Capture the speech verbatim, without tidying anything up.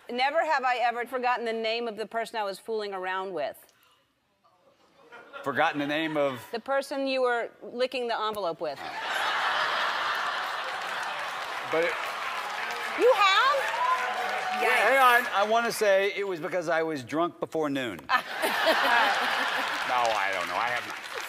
Never have I ever forgotten the name of the person I was fooling around with. Forgotten the name of... The person you were licking the envelope with. But it... You have? Yeah, hang on. I want to say it was because I was drunk before noon. No, I don't know. I have not.